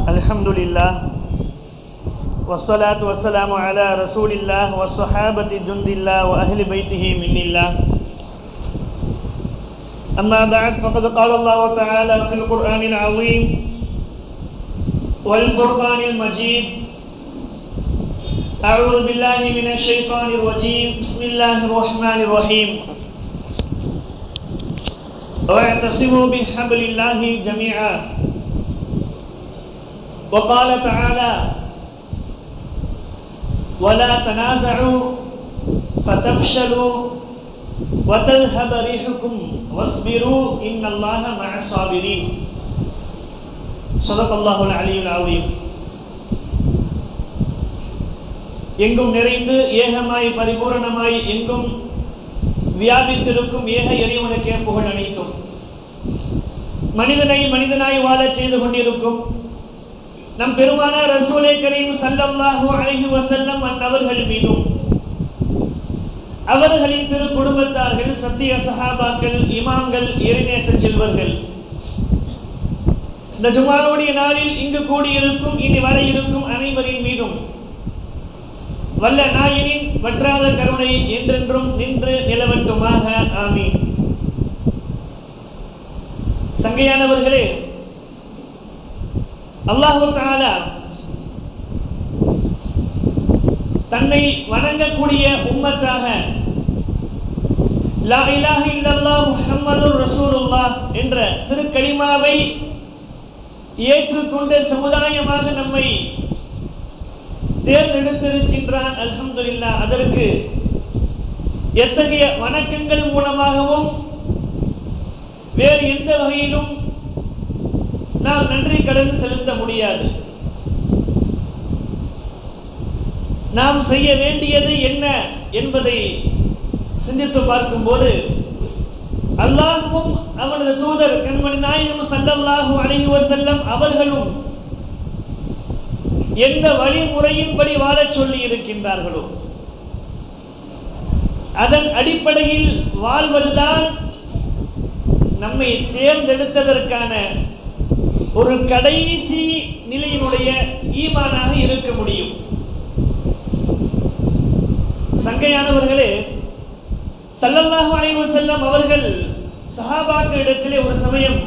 الحمد لله والصلاة والسلام على رسول الله والصحابة جند الله وأهل بيته من الله. أما بعد فقد قال الله تعالى في القرآن العظيم والفرقان المجيد: أعوذ بالله من الشيطان الرجيم. بسم الله الرحمن الرحيم. واعتصموا بحبل الله جميعا. وقال تعالى: ولا تنازعوا فتفشلوا وتذهب ريحكم واصبروا إن الله مع الصابرين. صدق الله العلي العظيم. எங்கும் நிறைந்து ஏகமாய் பரிபூரணமாய் எங்கும் வியாபித்திருக்கும் ஏக இறைவனுக்கே புகழ் அனைத்தும். மனிதனை மனிதனாய் வாழச் செய்து கொண்டிருக்கும் நம் பெருமானார் ரசூலே கரீம் ஸல்லல்லாஹு அலைஹி வஸல்லம் அவர்கள் மீதும் அவர்களின் திரு குடும்பத்தார்கள், சத்திய சஹாபாக்கள், இமாம்கள், இறைநேச செல்வர்கள், இந்த ஜுமாவுடைய நாளில் இங்கு கூடியிருக்கும் இனி வர இருக்கும் அனைவரின் மீதும் வல்ல நாயனின் வற்றாத கருணை என்றென்றும் நின்று நிலவட்டுமாக. ஆமீன். சங்கையானவர்களே, அல்லாஹு தஆலா தன்னை வணங்கக்கூடிய உம்மத்தாக லா இலாஹ இல்லல்லாஹ் முஹம்மதுர் ரசூலுல்லாஹ் என்ற திருக்கலிமாவை ஏற்றுக்கொண்ட சமுதாயமாக நம்மை தேர்ந்தெடுத்திருக்கின்றான். அல்ஹம்துலில்லாஹ். அதற்கு எத்தகைய வணக்கங்கள் மூலமாகவும் வேறு எந்த வகையிலும் நாம் நன்றி கடன் செலுத்த முடியாது. நாம் செய்ய வேண்டியது என்ன என்பதை சிந்தித்து பார்க்கும்போது அல்லாஹ்வும் அவனது தூதர் கண்மணி நாயகம் ஸல்லல்லாஹு அலைஹி வஸல்லம் அவர்களும் எந்த வழிமுறையின்படி வாழச் சொல்லி இருக்கின்றார்களோ அதன் அடிப்படையில் வாழ்வதுதான் நம்மை தேர்ந்தெடுத்ததற்கான ஒரு கடைசி நிலையினுடைய ஈமானாக இருக்க முடியும். சங்கையானவர்களே, ஸல்லல்லாஹு அலைஹி வஸல்லம் அவர்கள் சஹாபாக்களிடத்திலே ஒரு சமயம்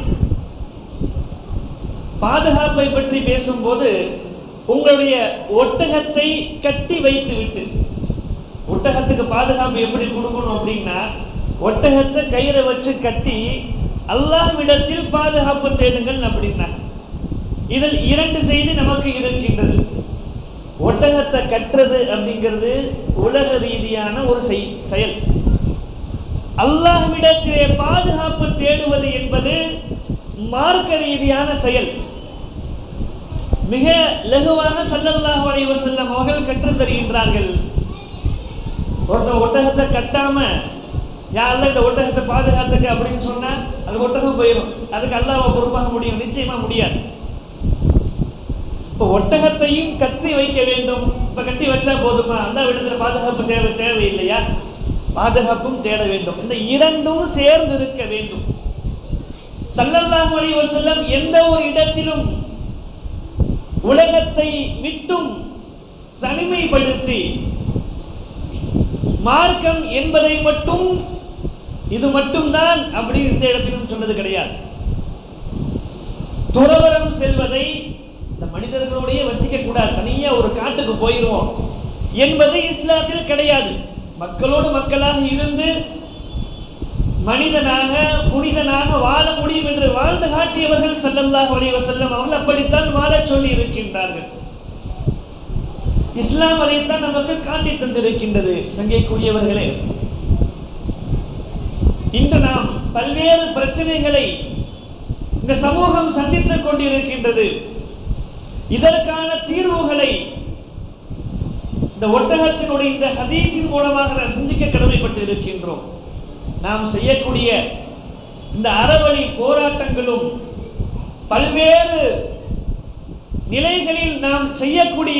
பாதுகாப்பை பற்றி பேசும்போது, உங்களுடைய ஒட்டகத்தை கட்டி வைத்து விட்டு, ஒட்டகத்துக்கு பாதுகாப்பு எப்படி கொடுக்கணும் அப்படின்னா, ஒட்டகத்தை கயிறை வச்சு கட்டி அல்லாஹ்விடத்தில் பாதுகாப்பு தேடுங்கள் அப்படின்னா, இதில் இரண்டு செய்தி நமக்கு இருக்கின்றது. ஒட்டகத்தை கட்டுறது அப்படிங்கிறது உலக ரீதியான ஒரு செயல். அல்லாஹ்விடத்திலே பாதுகாப்பு தேடுவது என்பது மார்க்க ரீதியான செயல். மிக லகுவாக ஸல்லல்லாஹு அலைஹி வஸல்லம் அவர்கள் கற்றுத் தருகின்றார்கள். ஒட்டகத்தை கட்டாம யா அல்லாஹ் இந்த ஒட்டகத்தை பாதுகாத்துக்க அப்படின்னு சொன்னா அது ஒட்டகம் போயிடும். அதுக்கு அல்லாஹ்வை பொறுப்பாக முடியும்? நிச்சயமா முடியாது. இப்போ ஒட்டகத்தையும் கட்டி வைக்க வேண்டும். இப்ப கட்டி வச்சா போதுமா? அல்லாஹ் விடத்துல பாதுகாப்பு தேவையில்லையா? பாதுகாப்பும் தேட வேண்டும். இந்த இரண்டும் சேர்ந்து இருக்க வேண்டும். ஸல்லல்லாஹு அலைஹி வஸல்லம் எந்த ஒரு இடத்திலும் உலகத்தை விட்டும் தனிமைப்படுத்தி மார்க்கம் என்பதை மட்டும் இது மட்டும்தான் அப்படி இந்த இடத்திலும் சொன்னது கிடையாது. துறவரம் செல்வதை இந்த மனிதர்களுடைய வசிக்க கூடாது, தனியா ஒரு காட்டுக்கு போயிடுவோம் என்பது இஸ்லாத்தில் கிடையாது. மக்களோடு மக்களாக இருந்து மனிதனாக புனிதனாக வாழ முடியும் என்று வாழ்ந்து காட்டியவர்கள் ஸல்லல்லாஹு அலைஹி வஸல்லம் அவர்கள் அப்படித்தான் வாழ சொல்லி இருக்கின்றார்கள். இஸ்லாம் அதைத்தான் நமக்கு காட்டி தந்திருக்கின்றது. சங்கைக்குரியவர்களே, இன்று நாம் பல்வேறு பிரச்சனைகளை இந்த சமூகம் சந்தித்துக் கொண்டிருக்கின்றது. இதற்கான தீர்வுகளை இந்த ஒட்டகத்தினுடைய இந்த ஹதீஸின் மூலமாக சிந்திக்க கடமைப்பட்டு இருக்கின்றோம். நாம் செய்யக்கூடிய இந்த அறவழி போராட்டங்களும் பல்வேறு நிலைகளில் நாம் செய்யக்கூடிய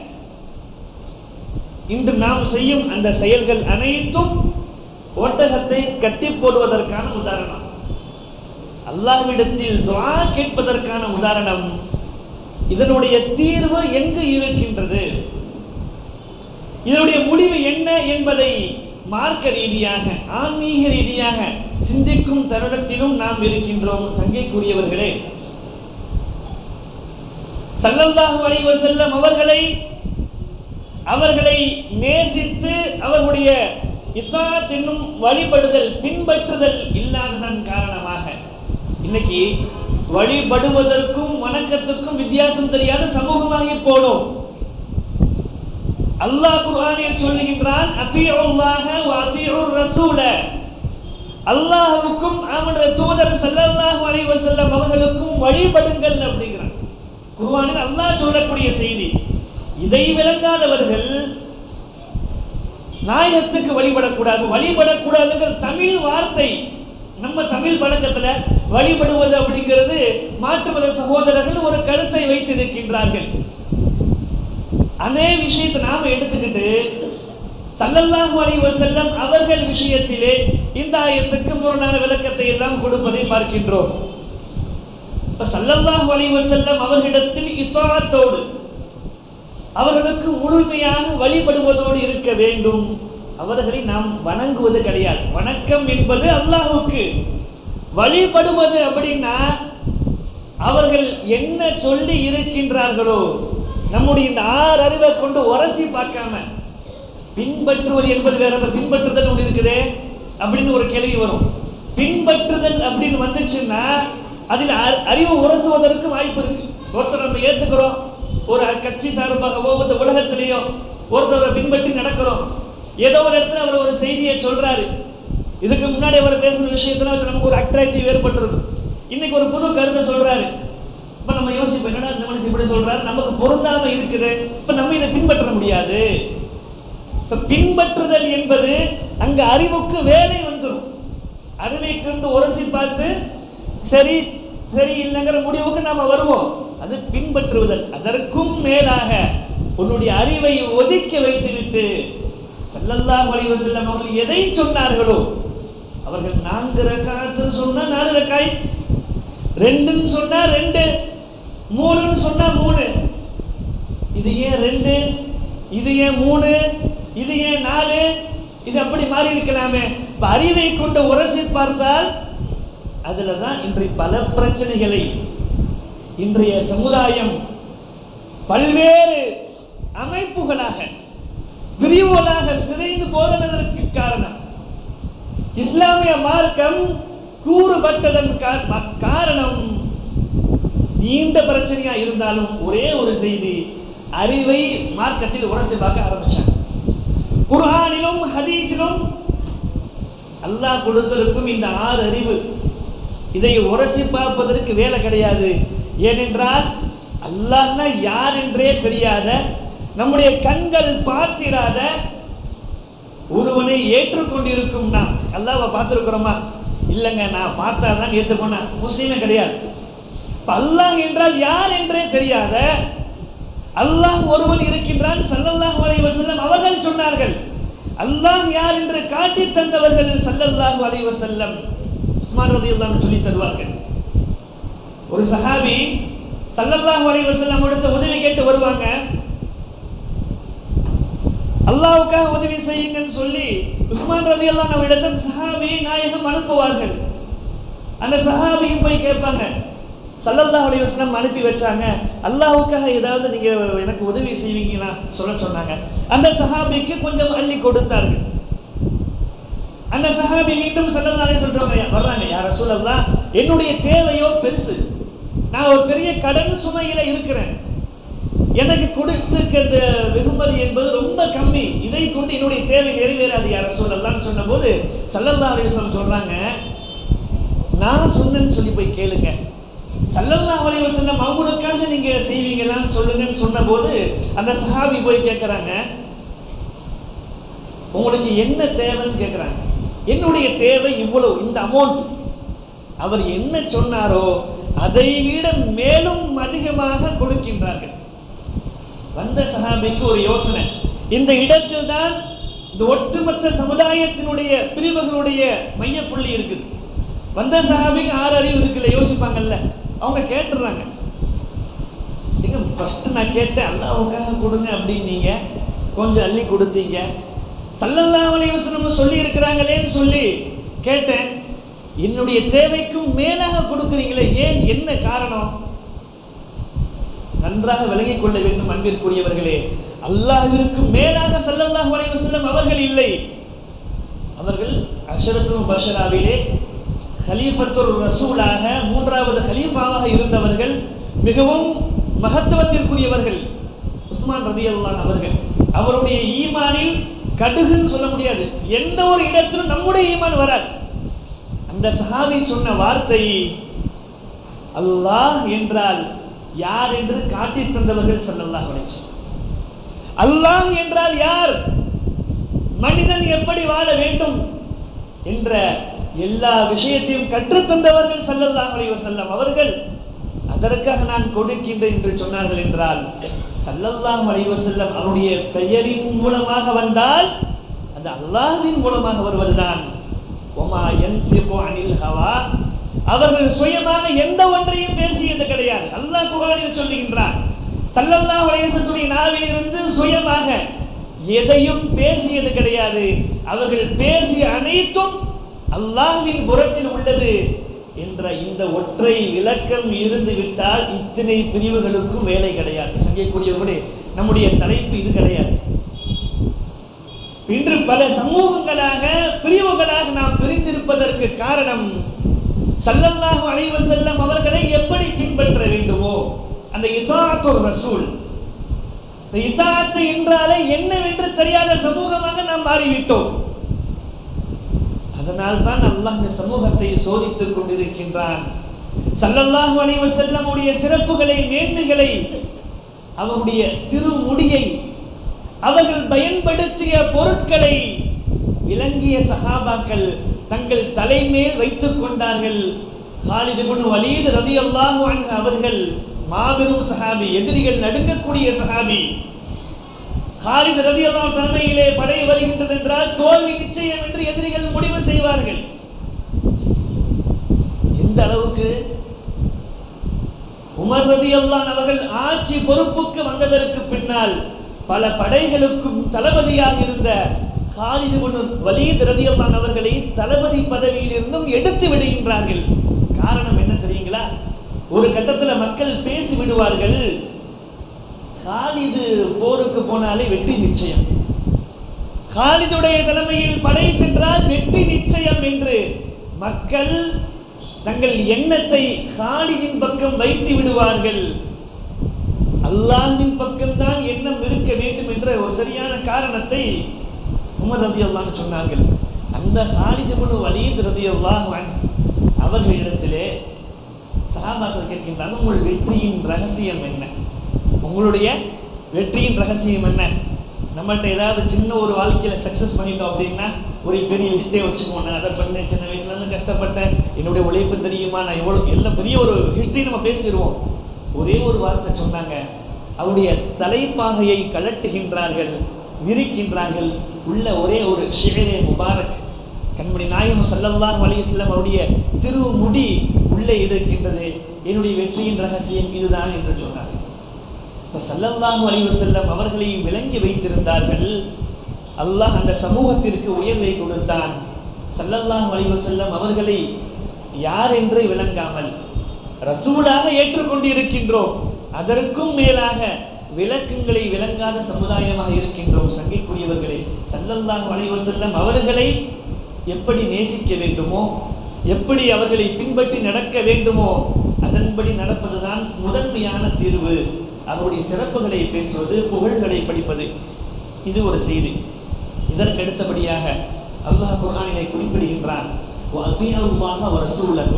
இன்று நாம் செய்யும் அந்த செயல்கள் அனைத்தும் ஒட்டகத்தை கட்டி போடுவதற்கான உதாரணம். அல்லாஹ்விடத்தில் துஆ கேட்பதற்கான உதாரணம். இதனுடைய தீர்வு எங்கு இருக்கின்றது, இதனுடைய முடிவு என்ன என்பதை மார்க்க ரீதியாக ஆன்மீக ரீதியாக சிந்திக்கும் தருணத்திலும் நாம் இருக்கின்றோம். சங்கைக்குரியவர்களே, ஸல்லல்லாஹு அலைஹி வஸல்லம் அவர்களை நேசித்து அவர்களுடைய இத்தாஅத் என்னும் வழிபடுதல் பின்பற்றுதல் இல்லாததன் காரணமாக இன்னைக்கு வழிபடுவதற்கும் வணக்கத்துக்கும் வித்தியாசம் தெரியாத சமூகமாகி போனோம். அல்லாஹ் குர்ஆனில் சொல்லுகின்றான், அத்தீஉல்லாஹ வ அத்தீஉர் ரசூல, அல்லாஹ்வுக்கும் அவனுடைய தூதர் ஸல்லல்லாஹு அலைஹி வஸல்லம் அவர்களுக்கும் வழிபடுங்கள் அப்படிங்கிறான். குர்ஆனில் அல்லாஹ் சொல்லக்கூடிய செய்தி. இதை விளங்காதவர்கள் நாயகத்துக்கு வழிபடக்கூடாதுங்கிற தமிழ் வார்த்தை நம்ம தமிழ் பழக்கத்துல வழிபடுவது அப்படிங்கிறது மாற்று மத சகோதரர்கள் ஒரு கருத்தை வைத்திருக்கின்றார்கள். அதே விஷயத்தை நாம எடுத்துக்கிட்டு ஸல்லல்லாஹு அலைஹி வஸல்லம் அவர்கள் விஷயத்திலே இந்த ஆயத்துக்கு முரணான விளக்கத்தை எல்லாம் கொடுப்பதை பார்க்கின்றோம். ஸல்லல்லாஹு அலைஹி வஸல்லம் அவர்களிடத்தில் இத்தாஅத்தோடு அவர்களுக்கு முழுமையாக வழிபடுவதோடு இருக்க வேண்டும். அவர்களை நாம் வணங்குவது கிடையாது. வணக்கம் என்பது அல்லாஹ்வுக்கு, வழிபடுவது அப்படின்னா அவர்கள் என்ன சொல்லி இருக்கின்றார்களோ நம்முடைய இந்த ஆறு அறிவை கொண்டு உரசி பார்க்காம பின்பற்றுவது என்பது வேற. பின்பற்றுதல் ஒன்று இருக்குதே அப்படின்னு ஒரு கேள்வி வரும். பின்பற்றுதல் அப்படின்னு வந்துச்சுன்னா அதில் அறிவு உரசுவதற்கு வாய்ப்பு இருக்கு. ஒருத்தர் நம்ம ஏத்துக்கிறோம், ஒரு கட்சி சார்பாகவோ இந்த உலகத்திலேயோ ஒருத்தரை பின்பற்றி நடக்கிறோம். ஏதோ ஒரு இடத்துல அவர் ஒரு செய்தியை சொல்றாரு, இதுக்கு முன்னாடி அவர் பேசுற விஷயத்துல நமக்கு ஒரு அட்ராக்டிவ் ஏற்பட்டிருக்கும். இன்னைக்கு ஒரு புது கருத்தை சொல்றாரு. இப்ப நம்ம யோசிப்போம், என்னடா இந்த மனுஷன் இப்படி சொல்றாரு, நமக்கு பொருந்தாம இருக்குது, இப்ப நம்ம இதை பின்பற்ற முடியாது. இப்ப பின்பற்றுதல் என்பது அங்க அறிவுக்கு வேலை வந்துடும். அறிவை கொண்டு உரசி பார்த்து சரி சரி இல்லைங்கிற முடிவுக்கு நாம வருவோம். அது பின்பற்றுவதல். அதற்கும் மேலாக உன்னுடைய அறிவை ஒதுக்கி வைத்துவிட்டு ஸல்லல்லாஹு அலைஹி வஸல்லம் அவர்கள் எதை சொன்னார்களோ அவர்கள் 4 ரக்காத் சொன்னா 4 ரக்காத், 2 சொன்னா 2, 3 சொன்னா 3. இது ஏன் 2, இது ஏன் 3, இது ஏன் 4, இது அப்படி மாறி இருக்கலாமே. அறிவை கொண்டு உரசி பார்த்தால் அதுலதான் இன்றைய பல பிரச்சனைகளை இன்றைய சமுதாயம் பல்வேறு அமைப்புகளாக பிரிவுகளாக சிதைந்து போதனதற்கு காரணம். இஸ்லாமிய மார்க்கம் கூறுபட்டதன் காரணம் நீண்ட பிரச்சனையா இருந்தாலும் ஒரே ஒரு செய்தி, அறிவை மார்க்கத்தில் உரசி பார்க்க ஆரம்பிச்சாங்க. குர்ஆனிலும் ஹதீஸிலும் அல்லாஹ் கொடுத்திருக்கும் இந்த 6 அறிவு, இதை உரசி பார்ப்பதற்கு வேலை கிடையாது. ஏனென்றால் அல்லாஹ்னா யார் என்றே தெரியாத, நம்முடைய கண்கள் பார்த்திராத ஒருவனை ஏற்றுக்கொண்டிருக்கும் நாம் அல்லாஹ்வை பார்த்திருக்கிறோமா? இல்லைங்க, நான் பார்த்தாதான் ஏற்றுக்கொண்ட முஸ்லீமே கிடையாது. அல்லாஹ் என்றால் யார் என்றே தெரியாத அல்லாஹ் ஒருவன் இருக்கின்றான். ஸல்லல்லாஹு அலைஹி வஸல்லம் அவர்கள் சொன்னார்கள். அல்லாஹ் யார் என்று காட்டி தந்தவர்கள் ஸல்லல்லாஹு அலைஹி வஸல்லம். உஸ்மான் ரலியல்லாஹு அன்ஹு சொல்லி தருவார்கள். ஒரு சஹாபி ஸல்லல்லாஹு அலைஹி வஸல்லம் அவரிடம் உதவி கேட்டு வருவாங்க. அல்லாஹ்வுக்காக உதவி செய்யுங்கன்னு சொல்லி உஸ்மான் ரலியல்லாஹு அன்ஹு அவரிடம் சஹாபி நாயகம் அனுப்புவார்கள். அந்த சஹாபியும் போய் கேட்பாங்க, ஸல்லல்லாஹு அலைஹி வஸல்லம் அனுப்பி வச்சாங்க, அல்லாஹ்வுக்காக ஏதாவது நீங்க எனக்கு உதவி செய்வீங்களா சொல்ல சொன்னாங்க. அந்த சஹாபிக்கு கொஞ்சம் அள்ளி கொடுத்தார்கள். அந்த சஹாபி மீண்டும் ஸல்லல்லாஹு அலைஹி வஸல்லம் வர்றாங்க, யா ரசூலல்லாஹ், என்னுடைய தேவையோ பெருசு, நான் ஒரு பெரிய கடன் சுமையில இருக்கிறேன், எனக்கு கொடுத்திருக்கிற வெகுமதி என்பது ரொம்ப கம்மி, இதை கொண்டு என்னுடைய தேவை நிறைவேறாது யா ரசூலல்லாஹ் சொன்ன போது ஸல்லல்லாஹு அலைஹி வஸல்லம் சொல்றாங்க, நான் சொன்னேன்னு சொல்லி போய் கேளுங்க. ஸல்லல்லாஹு அலைஹி வஸல்லம் அவங்களுக்காக நீங்க செய்வீங்களான்னு சொல்லுங்கன்னு சொன்ன போது அந்த சஹாபி போய் கேட்கிறாங்க, உங்களுக்கு என்ன தேவைன்னு கேட்கிறாங்க. என்னுடைய தேவை இவ்வளவு, இந்த அமௌண்ட். அவர் என்ன சொன்னாரோ அதை விட மேலும் அதிகமாக கொடுக்கின்றார்கள். வந்த சஹாபிக்கு ஒரு யோசனை, இந்த இடத்தில் தான் இந்த ஒட்டுமொத்த சமுதாயத்தினுடைய பிரிவுகளுடைய மையப்புள்ளி இருக்குது. வந்த சஹாபிக்கு 6 அறிவு இருக்குல்ல, யோசிப்பாங்கல்ல, அவங்க கேட்டுறாங்க, நீங்க ஃபர்ஸ்ட் நான் கேட்டேன் அல்லாஹ்வுக்காக கொடுங்க அப்படின்னீங்க, கொஞ்சம் அள்ளி கொடுத்தீங்க. ஸல்லல்லாஹு அலைஹி வஸல்லம் சொல்லி இருக்கிறாங்களேன்னு சொல்லி கேட்டேன், என்னுடைய தேவைக்கும் மேலாக கொடுக்குறீங்களே, ஏன், என்ன காரணம்? நன்றாக விளங்கிக் கொள்ள வேண்டும் அன்பிற்குரியவர்களே, அல்லாஹ்விற்கு மேலாக ஸல்லல்லாஹு அலைஹி வஸல்லம் அவர்கள் இல்லை. அவர்கள் அஷரத்துல் பஷராவிலே கலீஃபத்துர் ரசூலாக மூன்றாவது கலீஃபாவாக இருந்தவர்கள், மிகவும் மகத்துவத்திற்குரியவர்கள். உஸ்மான் ரலியல்லாஹு அவர்கள், அவருடைய ஈமானில் கடுகுன்னு சொல்ல முடியாது, எந்த ஒரு இடத்திலும் நம்முடைய ஈமான் வராது. அந்த சஹாபி சொன்ன வார்த்தை, அல்லாஹ் என்றால் யார் என்று காட்டி தந்தவர்கள் ஸல்லல்லாஹு அலைஹி வஸல்லம். அல்லாஹ் என்றால் யார், மனிதன் எப்படி வாழ வேண்டும் என்ற எல்லா விஷயத்தையும் கற்றுத்தந்தவர்கள் ஸல்லல்லாஹு அலைஹி வஸல்லம் அவர்கள். அதற்காக நான் கொடுக்கின்றேன் என்று சொன்னார்கள் என்றால், ஸல்லல்லாஹு அலைஹி வஸல்லம் அவருடைய பெயரின் மூலமாக வந்தால் அது அல்லாஹ்வின் மூலமாக வருவதுதான். வமா யன்திகு அனில் ஹவா, அவர்கள் சுயமாக எந்த ஒன்றையும் பேசியது கிடையாது. அல்லாஹ் குர்ஆனில் சொல்லுகின்றான், ஸல்லல்லாஹு அலைஹி வஸல்லம் நாவிலிருந்து சுயமாக எதையும் பேசியது கிடையாது. அவர்கள் பேசிய அனைத்தும் அல்லாஹ்வின் புறத்தில் உள்ளது என்ற இந்த ஒற்றை விளக்கம் இருந்து விட்டால் இத்தனை பிரிவுகளுக்கும் வேலை கிடையாது. சங்கைக்குரியவர்களே, நம்முடைய தலைப்பு இது கிடையாது. இன்று பல சமூகங்களாக பிரிவுகளாக நாம் பிரிந்திருப்பதற்கு காரணம், ஸல்லல்லாஹு அலைஹி வஸல்லம் அவர்களை எப்படி பின்பற்ற வேண்டுமோ அந்த இதாஅத்துர் ரசூல், இதாஅத் என்றாலே என்னவென்று தெரியாத சமூகமாக நாம் மாறிவிட்டோம். அதனால் தான் அல்லாஹ் இந்த சமூகத்தை சோதித்துக் கொண்டிருக்கின்றான். ஸல்லல்லாஹு அலைஹி வஸல்லம் உடைய சிறப்புகளை, மேன்மைகளை, அவருடைய திருமுடியை, அவர்கள் பயன்படுத்திய பொருட்களை விளங்கிய சஹாபாக்கள் தங்கள் தலைமேல் வைத்துக் கொண்டார்கள். காலித் இப்னு வலீத் ரலியல்லாஹு அன்ஹு அவர்கள் மாபெரும் சஹாபி, எதிரிகள் நடுங்கக்கூடிய சஹாபி. காலித் ரலியல்லாஹு தலைமையிலே படை வருகின்றது என்றால் தோல்வி நிச்சயம் என்று எதிரிகள் முடிவு செய்வார்கள். எந்த அளவுக்கு உமர் ரலியல்லாஹு அவர்கள் ஆட்சி பொறுப்புக்கு வந்ததற்கு பின்னால் பல படைகளுக்கும் தளபதியாக இருந்த காலித் இப்னு வலீத் ரலியல்லாஹு அவர்களை தளபதி பதவியில் இருந்தும் எடுத்து விடுகின்றார்கள். காரணம் என்ன தெரியுங்களா? ஒரு கட்டத்தில் மக்கள் பேசி விடுவார்கள், காலிது போருக்கு போனாலே வெற்றி நிச்சயம், காலிதுடைய தலைமையில் படை சென்றால் வெற்றி நிச்சயம் என்று மக்கள் தங்கள் எண்ணத்தை காலிதின் பக்கம் வைத்து விடுவார்கள். அல்லாஹ்வின் பக்கம்தான் எண்ணம் இருக்க வேண்டும் என்ற ஒரு சரியான காரணத்தை உமர் ரலியல்லாஹு அன்ஹு சொன்னார்கள். அந்த காலித் இப்னு வலீத் ரலியல்லாஹு அன்ஹு அவர்களிடத்திலே சஹாபாக்கள் கேட்கின்றார்கள், உங்கள் வெற்றியின் ரகசியம் என்ன, உங்களுடைய வெற்றியின் ரகசியம் என்ன? நம்மள்ட்ட ஏதாவது சின்ன ஒரு வாழ்க்கையில சக்சஸ் பண்ணிட்டோம் அப்படின்னா ஒரு பெரிய லிஸ்டே வச்சுக்கோங்க, அதை பண்ணேன், சின்ன வயசுல இருந்து கஷ்டப்பட்டேன், என்னுடைய உழைப்பு தெரியுமா, நான் எவ்வளவு எல்லாம் பெரிய ஒரு ஹிஸ்டரி நம்ம பேசிடுவோம். ஒரே ஒரு வார்த்தை சொன்னாங்க, அவருடைய தலைப்பாகையை கலட்டுகின்றார்கள், விரிக்கின்றார்கள், உள்ள ஒரே ஒரு ஷிஅரே முபாரக், கண்மணி நாயகம் ஸல்லல்லாஹு அலைஹி வஸல்லம் அவருடைய திருமுடி உள்ளே இருக்கின்றது, என்னுடைய வெற்றியின் ரகசியம் இதுதான் என்று சொன்னார்கள். ஸல்லல்லாஹு அலைஹி வஸல்லம் அவர்களை விளங்கி வைத்திருந்தார்கள். அல்லாஹ் அந்த சமூகத்திற்கு உயர்வை கொடுத்தான். ஸல்லல்லாஹு அலைஹி வஸல்லம் அவர்களை யார் என்று விளங்காமல் ரசூலாக ஏற்றுக்கொண்டிருக்கின்றோம், அதற்கும் மேலாக விளக்கங்களை விளங்காத சமுதாயமாக இருக்கின்றோம். சங்கைக்குரியவர்களே, ஸல்லல்லாஹு அலைஹி வஸல்லம் அவர்களை எப்படி நேசிக்க வேண்டுமோ, எப்படி அவர்களை பின்பற்றி நடக்க வேண்டுமோ அதன்படி நடப்பதுதான் முதன்மையான தீர்வு. அவருடைய சிறப்புகளை பேசுவது, புகழ்களை படிப்பது, இது ஒரு செய்தி. இதற்கு அடுத்தபடியாக அல்லாஹ் குர்ஆனிலே குறிப்பிடுகின்றான், வஅதீஉல்லாஹ வரசூலஹு.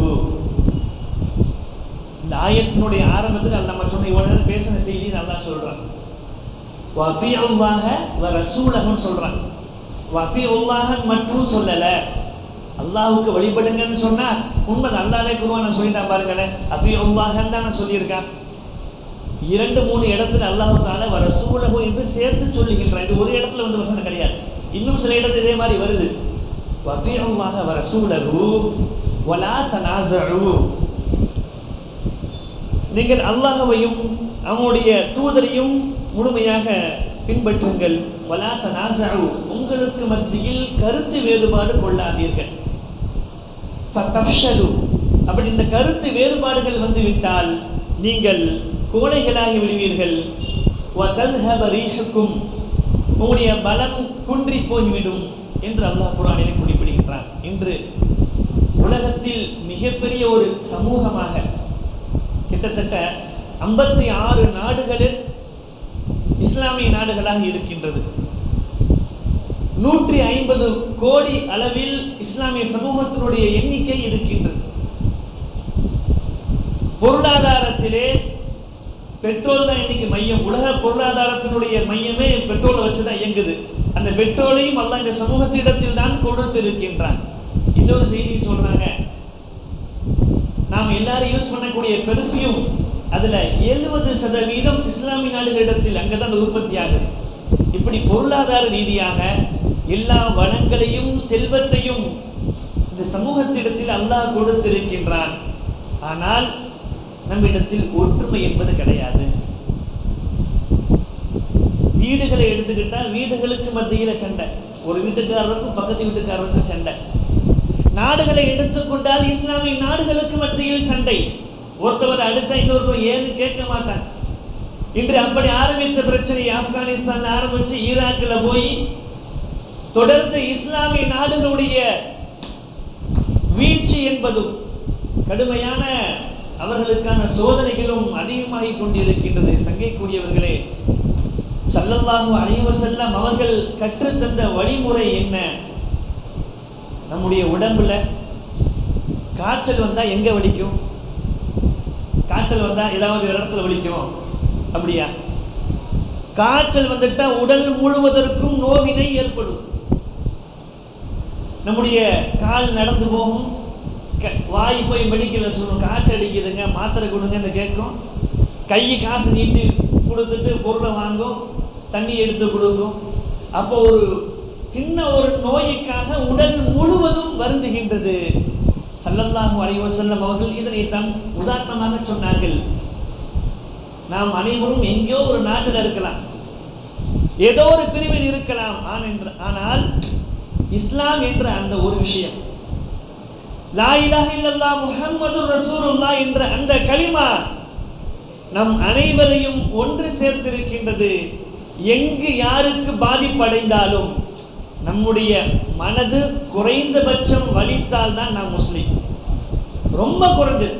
இந்த ஆயத்தினுடைய ஆரம்பத்தில் நம்ம சொன்ன இவ்வளவு பேசின செய்தி அல்லாஹ் சொல்றான், வஅதீஉல்லாஹ வரசூலஹு சொல்றான். வஅதீஉல்லாஹ மட்டும் சொல்லல, அல்லாஹ்வுக்கு வழிபடுங்கன்னு சொன்னா உண்மை அல்லாஹ்வே குர்ஆன்ல சொல்லிட்டான் பாருங்களேன். அதீஉல்லாஹன்னு தான் சொல்லியிருக்கான். 2-3 இடத்துல அல்லாஹ் தஆலா வரசூலஹு என்று சேர்த்து சொல்லுகின்றான். இது ஒரு இடத்துல வந்து வசனம் கிடையாது, இன்னும் சில இடத்துல இதே மாதிரி வருது. வஅதீஉல்லாஹ வரசூலஹு வலா தனாஸஉ. நீங்கள் அல்லாஹ்வையும் அவனுடைய தூதரையும் முழுமையாக பின்பற்றுங்கள். வலா தனாஸஉ, உங்களுக்கு மத்தியில் கருத்து வேறுபாடு கொள்ளாதீர்கள். ஃபதஃஷலு, அப்படி இந்த கருத்து வேறுபாடுகள் வந்துவிட்டால் நீங்கள் கோழைகளாகி விடுவீர்கள். வதல்ஹப ரீஹுக்கும், உங்களுடைய பலம் குன்றி போய்விடும் என்று அல்லாஹ் குர்ஆனிலே குறிப்பிடுகின்றான். இன்று உலகத்தில் மிகப்பெரிய ஒரு சமூகமாக கிட்டத்தட்ட 56 நாடுகளில் இஸ்லாமிய நாடுகளாக இருக்கின்றது. 150 கோடி அளவில் இஸ்லாமிய சமூகத்தினுடைய எண்ணிக்கை இருக்கின்றது. பொருளாதாரத்திலே பெட்ரோல் தான் இன்னைக்கு மையம். உலக பொருளாதாரத்தினுடைய மையமே பெட்ரோலை வச்சுதான் இயங்குது. அந்த பெட்ரோலையும் அல்லாஹ் இந்த சமூகத்திடத்தில் தான் கொடுத்து இருக்கின்றான். இன்னொரு செய்தி சொல்றாங்க, நாம் எல்லாரும் யூஸ் பண்ணக்கூடிய பெர்ஃபியூம் அதுல 70% இஸ்லாமிய நாடுகளிடத்தில் அங்கதான் உற்பத்தி ஆகுது. இப்படி பொருளாதார ரீதியாக எல்லா வளங்களையும் செல்வத்தையும் இந்த சமூகத்திடத்தில் அல்லாஹ் கொடுத்திருக்கின்றான். ஆனால் நம்மிடத்தில் ஒற்றுமை என்பது கிடையாது. வீடுகளை எடுத்துக்கிட்டால் வீடுகளுக்கு மத்தியில சண்டை, ஒரு வீட்டுக்காரருக்கும் பக்கத்து வீட்டுக்காரருக்கும் சண்டை. நாடுகளை எடுத்துக்கொண்டால் இஸ்லாமிய நாடுகளுக்கு மத்தியில் சண்டை. ஒருத்தவர் அடிச்சா இன்னொருத்தர் ஏன்னு கேட்க மாட்டாங்க. இன்று அப்படி ஆரம்பித்த பிரச்சனை ஆப்கானிஸ்தான் ஆரம்பிச்சு ஈராக்கில் போய் தொடர்ந்து இஸ்லாமிய நாடுகளுடைய வீழ்ச்சி என்பதும் கடுமையான அவர்களுக்கான சோதனைகளும் அதிகமாகிக் கொண்டிருக்கின்றது. சங்கைக்குரியவர்களே, ஸல்லல்லாஹு அலைஹி வஸல்லம் அவர்கள் கற்றுத்தந்த வழிமுறை என்ன? நம்முடைய உடம்புல காய்ச்சல் வந்தா எங்க வலிக்கும்? காய்ச்சல் வந்தா ஏதாவது ஒரு இடத்துல வலிக்கும், அப்படியா? காய்ச்சல் வந்துட்டா உடல் முழுவதற்கும் நோவினை ஏற்படும். நம்முடைய கால் நடந்து போகும், வாய் போய் மெடிக்கல்ல சொல்லும் காய்ச்சல் அடிக்குதுங்க மாத்திரை கொடுங்கன்னு கேட்கும். கை காசு நீட்டி கொடுத்துட்டு பொருளை வாங்கும், தண்ணி எடுத்து கொடுக்கும். அப்போ ஒரு சின்ன ஒரு நோய்க்காக உடல் முழுவதும் வருந்துகின்றது. ஸல்லல்லாஹு அலைஹி வஸல்லம் அவர்கள் இதனை தான் உதாரணமாக சொன்னார்கள். நாம் அனைவரும் எங்கேயோ ஒரு நாட்டில் இருக்கலாம், ஏதோ ஒரு பிரிவில் இருக்கலாம். ஆனால் இஸ்லாம் என்ற அந்த ஒரு விஷயம், லா இலாஹ இல்லல்லாஹ் முஹம்மதுர் ரசூலுல்லாஹ் என்ற அந்த கலிமா நம் அனைவரையும் ஒன்று சேர்த்திருக்கின்றது. எங்கு யாருக்கு பாதிப்படைந்தாலும் நம்முடைய மனது குறைந்தபட்சம் வலித்தால் தான் நாம் முஸ்லிம். ரொம்ப குறைஞ்சது.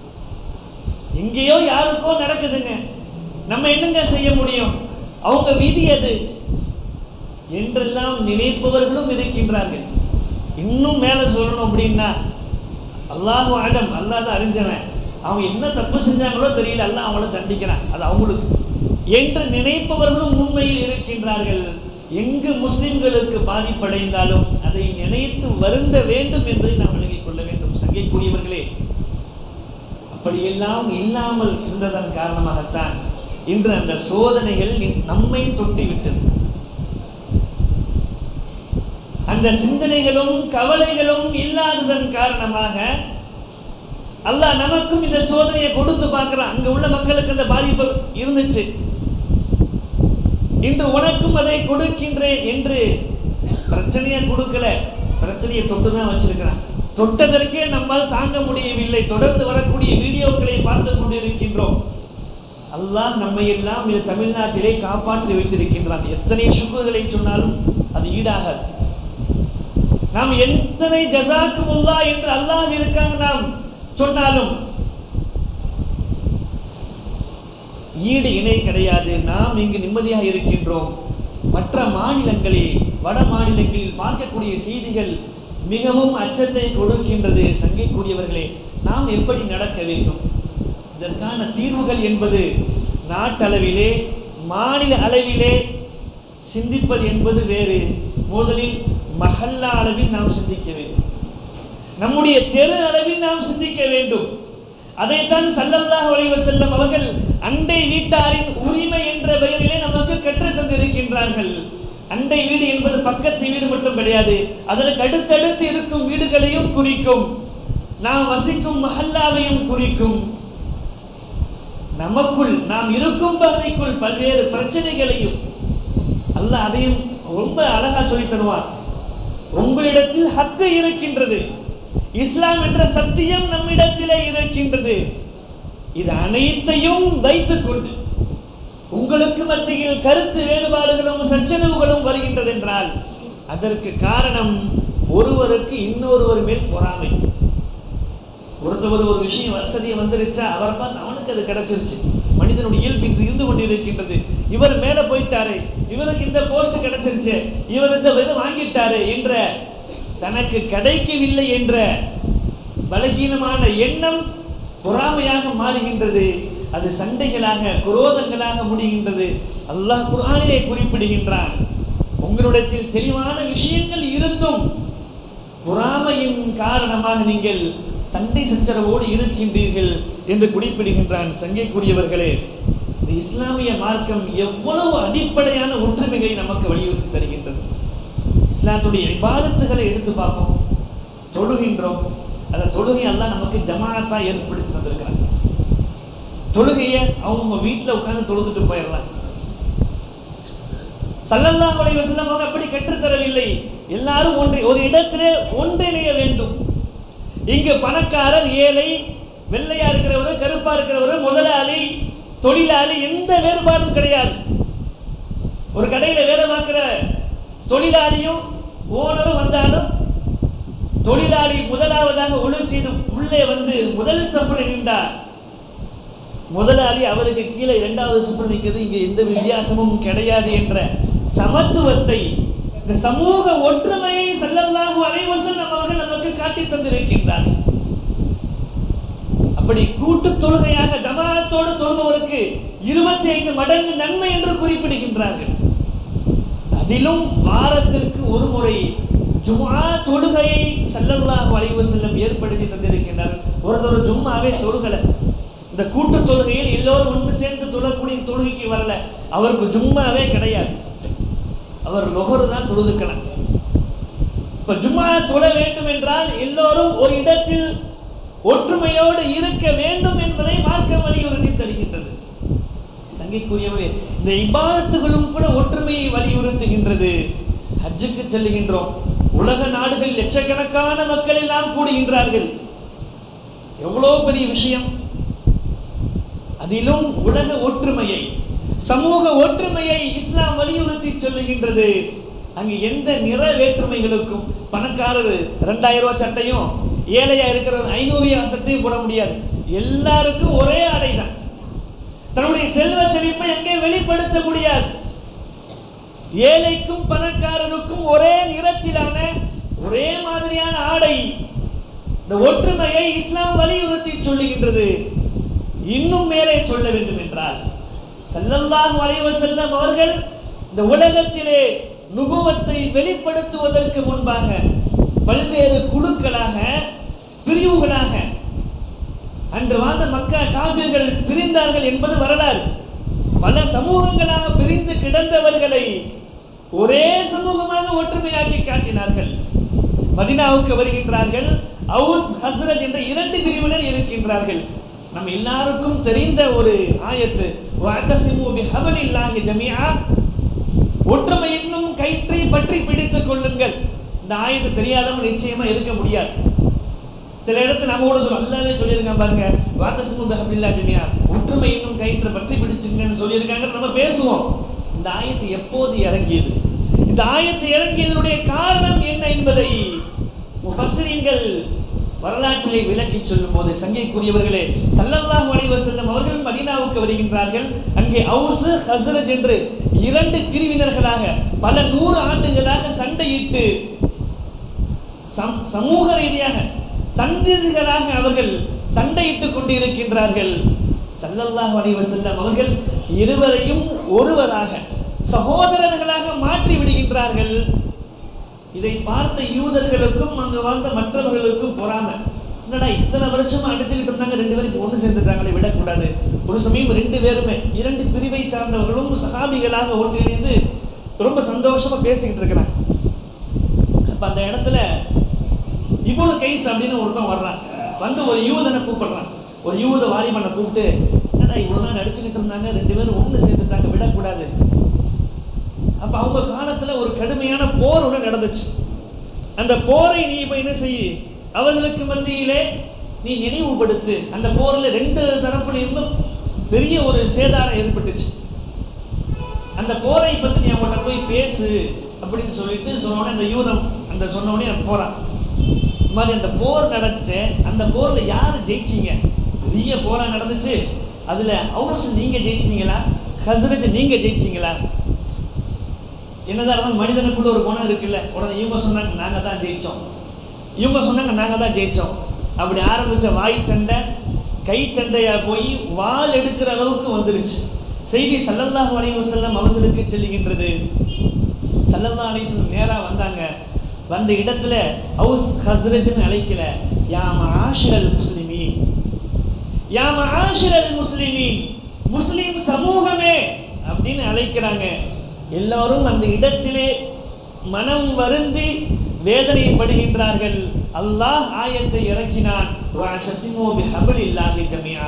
எங்கேயோ யாருக்கோ நடக்குதுங்க, நம்ம என்னங்க செய்ய முடியும், அவங்க விதி அது என்றெல்லாம் நினைப்பவர்களும் இருக்கின்றார்கள். இன்னும் மேல சொல்லணும் அப்படின்னா, அல்லாஹு அலம், அல்லாஹ் தான் அறிஞ்சவன், அவங்க என்ன தப்பு செஞ்சாங்களோ தெரியல, அல்லாஹ் அவங்கள தண்டிக்கிறான், அது அவங்களுக்கு என்று நினைப்பவர்களும் உண்மையில் இருக்கின்றார்கள். எங்கு முஸ்லிம்களுக்கு பாதிப்படைந்தாலும் அதை நினைத்து வருந்த வேண்டும் என்பதை நாம் விளங்கிக் கொள்ள வேண்டும். சங்கைக்குரியவர்களே, அப்படியெல்லாம் இல்லாமல் இருந்ததன் காரணமாகத்தான் இன்று அந்த சோதனைகள் நம்மை தொட்டிவிட்டது. அந்த சிந்தனைகளும் கவலைகளும் இல்லாததன் காரணமாக அல்லாஹ் நமக்கும் இந்த சோதனையை கொடுத்து பார்க்கிறான். அங்க உள்ள மக்களுக்கு அந்த பாதிப்பு இருந்துச்சு, இன்று உனக்கும் அதை கொடுக்கின்றேன் என்று பிரச்சனையை கொடுக்கல, பிரச்சனையை தொட்டுதான் வச்சிருக்கிறான். தொட்டதற்கே நம்மால் தாங்க முடியவில்லை. தொடர்ந்து வரக்கூடிய வீடியோக்களை பார்த்துக் கொண்டிருக்கின்றோம். அல்லாஹ் நம்மை எல்லாம் இந்த தமிழ்நாட்டிலே காப்பாற்றி வைத்திருக்கின்றான். எத்தனை சுக்குகளை சொன்னாலும் அது ஈடாகாது. நாம் எத்தனை ஜஸாக்குமுல்லாஹ் என்று அல்லாஹ் இருக்காங்க நாம் சொன்னாலும் ஈடு இணை கிடையாது. நாம் இங்கு நிம்மதியாக இருக்கின்றோம். மற்ற மாநிலங்களில், வட மாநிலங்களில் பார்க்கக்கூடிய செய்திகள் மிகவும் அச்சத்தை கொடுக்கின்றது. சங்கைக்குரியவர்களே, நாம் எப்படி நடக்க வேண்டும்? இதற்கான தீர்வுகள் என்பது நாட்டளவிலே மாநில அளவிலே சிந்திப்பது என்பது வேறு. முதலில் மஹல்லா அளவில் நாம் சிந்திக்க வேண்டும், நம்முடைய தெரு அளவில் நாம் சிந்திக்க வேண்டும். அதைத்தான் ஸல்லல்லாஹு அலைஹி வஸல்லம் அவர்கள் அண்டை வீட்டாரின் உரிமை என்ற பெயரிலே நமக்கு கற்றுத் தந்திருக்கின்றார்கள். அண்டை வீடு என்பது பக்கத்து வீடு மட்டும் கிடையாது, அதற்கு அடுத்தடுத்து இருக்கும் வீடுகளையும் குறிக்கும், நாம் வசிக்கும் மஹல்லாவையும் குறிக்கும். நமக்குள் நாம் இருக்கும் பகுதிக்குள் பல்வேறு பிரச்சனைகளையும் அல்லாஹ் அதையும் ரொம்ப அழகா சொல்லி தருவார். உங்களிடத்தில் ஹக்கு இருக்கின்றது, இஸ்லாம் என்ற சத்தியம் நம்மிடத்திலே இருக்கின்றது. இது அனைத்தையும் வைத்துக் கொண்டு உங்களுக்கு மத்தியில் கருத்து வேறுபாடுகளும் சச்சரவுகளும் வருகின்றது என்றால் அதற்கு காரணம் ஒருவருக்கு இன்னொருவர் மேல் பொறாமை. ஒருத்தவர் ஒரு விஷயம் வசதியை வந்துருச்சா அவரை பார்த்து அவனுக்கு அது கிடைச்சிருச்சு. மனிதனுடைய இயல்பு இன்று இருந்து கொண்டிருக்கின்றது. இவர் மேல போயிட்டாரு, இவருக்கு இந்த போஸ்ட் கிடைச்சிருச்சு, இவர் இந்த விதை வாங்கிட்டாரு என்ற தனக்கு கிடைக்கவில்லை என்ற பலகீனமான எண்ணம் பொறாமையாக மாறுகின்றது. அது சண்டைகளாக குரோதங்களாக முடிகின்றது. அல்லாஹ் குர்ஆனிலே குறிப்பிடுகின்றான், உங்களிடத்தில் தெளிவான விஷயங்கள் இருந்தும் பொறாமையின் காரணமாக நீங்கள் சண்டை சச்சரவோடு இருக்கின்றீர்கள் என்று குறிப்பிடுகின்றான். சங்கைக்குரியவர்களே, இந்த இஸ்லாமிய மார்க்கம் எவ்வளவு அடிப்படையான ஒற்றுமையை நமக்கு வலியுறுத்தி தருகின்றது. இஸ்லாத்துடைய இபாதத்துகளை எடுத்து பார்ப்போம். தொழுகின்றோம், அந்த தொழுகை எல்லாம் நமக்கு ஜமாஅத்தா ஏற்படுத்தி தந்திருக்கிறாங்க. தொழுகையை அவங்க வீட்டில் உட்கார்ந்து தொழுதுட்டு போயிடலாம். ஸல்லல்லாஹு அலைஹி வஸல்லம் அவங்க அப்படி கற்றுத்தரவில்லை. எல்லாரும் ஒரு இடத்திலே ஒன்றிணைய வேண்டும். இங்கு பணக்காரர் ஏழை, வெள்ளையா இருக்கிறவரு கருப்பா இருக்கிறவரு, முதலாளி தொழிலாளி, எந்த வேறுபாடும் கிடையாது. ஒரு கடையில வேலை பார்க்கிற தொழிலாளியும் ஓனரும் வந்தாலும் தொழிலாளி முதலாவதாக ஒழுங்கு செய்து உள்ளே வந்து முதல் சம்பளம் நின்றார், முதலாளி அவருக்கு கீழே இரண்டாவது சம்பளம் நிற்கிறது. இங்க எந்த வித்தியாசமும் கிடையாது என்ற சமத்துவத்தை, இந்த சமூக ஒற்றுமையை ஸல்லல்லாஹு அலைஹி வஸல்லம் அவர்கள் நமக்கு காட்டி தந்திருக்கின்றார். அப்படி கூட்டு தொழுகையாக ஜமாஅத்தோடு தொழுபவருக்கு 25 மடங்கு நன்மை என்று குறிப்பிடுகின்றார்கள். அதிலும் வாரத்திற்கு ஒரு முறை ஜும்ஆ தொழுகையை ஸல்லல்லாஹு அலைஹி வஸல்லம் ஏற்படுத்தி தந்திருக்கின்றார். ஒருத்தர் ஜும்ஆவே தொழுகல, இந்த கூட்டு தொழுகையில் எல்லோரும் ஒன்று சேர்ந்து தொழக்கூடிய தொழுகைக்கு வரல, அவருக்கு ஜும்மாவே கிடையாது, அவர் லொஹர் தான் தொழுதுக்கலாம். இப்ப ஜும்ஆ தொழ வேண்டும் என்றால் எல்லோரும் ஒரு இடத்தில் ஒற்றுமையோடு இருக்க வேண்டும் என்பதை மார்க்கம் வலியுறுத்தி தருகின்றது. சங்கைக்குரியவரே, இந்த இபாதத்துகளும் கூட ஒற்றுமையை வலியுறுத்துகின்றது. ஹஜ்ஜுக்கு செல்லுகின்றோம், உலக நாடுகளில் லட்சக்கணக்கான மக்கள் எல்லாம் கூடுகின்றார்கள். எவ்வளவு பெரிய விஷயம்! அதிலும் உலக ஒற்றுமையை, சமூக ஒற்றுமையை இஸ்லாம் வலியுறுத்தி சொல்லுகின்றது. அங்கு எந்த நிற வேற்றுமைகளுக்கும், பணக்காரர் 2000 ரூபாய் சட்டையும் ஏழையா இருக்கிறவர் 500 சட்டையும் போட முடியாது. எல்லாருக்கும் ஒரே ஆடைதான். தன்னுடைய செல்வ செழிப்பை எங்கே வெளிப்படுத்த முடியாது. ஏழைக்கும் பணக்காரருக்கும் ஒரே நிறத்திலான ஒரே மாதிரியான ஆடை. இந்த ஒற்றுமையை இஸ்லாம் வலியுறுத்தி சொல்லுகின்றது. இன்னும் மேலே சொல்ல வேண்டும் என்றால் ஸல்லல்லாஹு அலைஹி வஸல்லம் அவர்கள் இந்த உலகத்திலே நுபுவத்தை வெளிப்படுத்துவதற்கு முன்பாக பல்வேறு குழுக்களாக, பிரிவுகளாக அன்று வாழ்ந்த மக்கா காபிர்கள் பிரிந்தார்கள் என்பது வரலாறு. பல சமூகங்களாக பிரிந்து கிடந்தவர்களை ஒரே சமூகமாக ஒற்றுமையாக்கி காட்டினார்கள். மதீனாவுக்கு வருகின்றார்கள். அவுஸ் ஹஸ்ரஜ் என்ற 2 பிரிவினர் இருக்கின்றார்கள். நம்ம எல்லாருக்கும் தெரிந்த ஒரு ஆயத்து, வஅதஸிமு பிஹப்லில்லாஹி ஜமீஆ, ஒற்றுமை என்னும் கயிற்றை பற்றி பிடித்துக் கொள்ளுங்கள். இந்த ஆயத்து தெரியாதவங்க நிச்சயமா இருக்க முடியாது. சில இடத்துல நம்ம கூட சொல்லுவோம், அல்லாஹ்வே சொல்லியிருக்காங்க பாருங்க, வஅதஸிமு பிஹப்லில்லாஹி ஜமீஆ, ஒற்றுமை என்னும் கயிற்றை பற்றி பிடிச்சுங்கன்னு சொல்லியிருக்காங்க. நம்ம பேசுவோம். இந்த ஆயத்து எப்போது இறங்கியது, இந்த ஆயத்து இறங்கியதனுடைய காரணம் என்ன என்பதை முஃபஸ்ஸிரீன்கள் வரலாற்றிலே விளக்கி சொல்லும் போது, சங்கைக்குரியவர்களே, ஸல்லல்லாஹு அலைஹி வஸல்லம் அவர்கள் மதீனாவுக்கு வருகின்றார்கள். அங்கே அவுஸ் ஹஸ்ரஜ் என்று 2 பிரிவினர்களாக பல 100 ஆண்டுகளாக சண்டையிட்டு சமூக ரீதியாக சந்திகளாக அவர்கள் சண்டையிட்டுக் கொண்டிருக்கின்றார்கள். ஸல்லல்லாஹு அலைஹி வஸல்லம் அவர்கள் இருவரையும் ஒருவராக சகோதரர்களாக மாற்றி விடுகின்றார்கள். இதை பார்த்த யூதர்களுக்கும் அங்கு வாழ்ந்த மற்றவர்களுக்கும் பொறாமை. என்னடா இத்தனை வருஷமா அடிச்சுக்கிட்டு இருந்தாங்க, 2 பேரும் ஒன்று சேர்ந்துட்டாங்களே, விடக்கூடாது. ஒரு சமயம் 2 பேருமே 2 பிரிவை சார்ந்தவர்களும் சஹாபிகளாக ஒன்றிணைந்து ரொம்ப சந்தோஷமா பேசிக்கிட்டு இருக்கிறாங்க. அப்ப அந்த இடத்துல இப்னு கைஸ் அப்படின்னு ஒருத்தன் வர்றான். வந்து ஒரு யூதனை கூப்பிடுறான், ஒரு யூத வாலிபனை கூப்பிட்டு, என்னடா இவ்வளவு நாள் நடிச்சுக்கிட்டு இருந்தாங்க, 2 பேரும் ஒண்ணு சேர்ந்துட்டாங்க, விடக்கூடாது. அப்ப அவங்க காலத்துல ஒரு கடுமையான போர் ஒன்று நடந்துச்சு. அந்த போரை நீ இப்ப என்ன செய்ய, அவர்களுக்கு மத்தியிலே நீ நினைவுபடுத்து. அந்த போர்ல 2 தரப்புல இருந்தும் பெரிய ஒரு சேதாரம் ஏற்பட்டுச்சு. அந்த போரை பத்தி நீ அவங்கள்ட்ட போய் பேசு அப்படின்னு சொல்லிட்டு சொன்ன அந்த யூதம் அந்த சொன்ன உடனே போறான். இந்த மாதிரி அந்த போர் நடந்துச்சு. அந்த போர்ல யாரு ஜெயிச்சீங்க? பெரிய போரா நடந்துச்சு. அதுல அவுஸ் நீங்க ஜெயிச்சீங்களா, ஹஸ்ரஜ் நீங்க ஜெயிச்சீங்களா? என்னதான் மனிதனுக்குள்ள ஒரு குணம் இருக்குல்ல. உடனே இவங்க சொன்னாங்க நாங்க தான் ஜெயிச்சோம், இவங்க சொன்னாங்க நாங்க தான் ஜெயிச்சோம். அப்படி ஆரம்பிச்ச வாய் சண்டை கை சண்டையா போய் வாள் எடுக்கிற அளவுக்கு வந்துருச்சு. செய்தி ஸல்லல்லாஹு அலைஹி வஸல்லம் அவர்களுக்கு செல்லுகின்றது. ஸல்லல்லாஹு அலைஹி வஸல்லம் நேரா வந்தாங்க. வந்த இடத்துல அவுஸ் ஹஸ்ரஜ்னு அழைக்கல, யா மஆஷிரல் முஸ்லிமீன், யா மஆஷிரல் முஸ்லிமீன், முஸ்லிம் சமூகமே அப்படின்னு அழைக்கிறாங்க. எல்லாரும் அந்த இடத்திலே மனம் வருந்தி வேதனைப்படுகின்றார்கள். அல்லாஹ் ஆயத்தை இறக்கினான், வஅஸிமு பிஹப்லில்லாஹி ஜமீஆ,